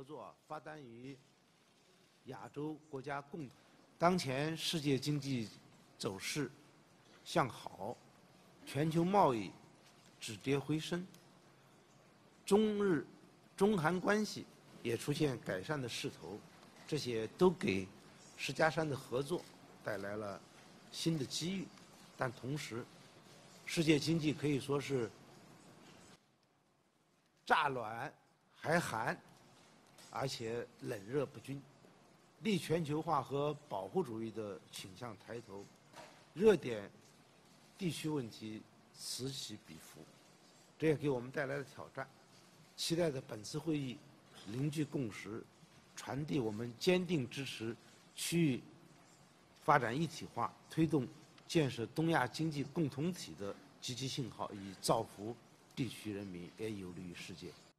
合作发端于亚洲国家共同。当前世界经济走势向好，全球贸易止跌回升，中韩关系也出现改善的势头，这些都给10+3的合作带来了新的机遇。但同时，世界经济可以说是乍暖还寒，而且冷热不均，逆全球化和保护主义的倾向抬头，热点地区问题此起彼伏，这也给我们带来了挑战。期待着本次会议凝聚共识，传递我们坚定支持区域发展一体化，推动建设东亚经济共同体的积极信号，以造福地区人民，也有利于世界。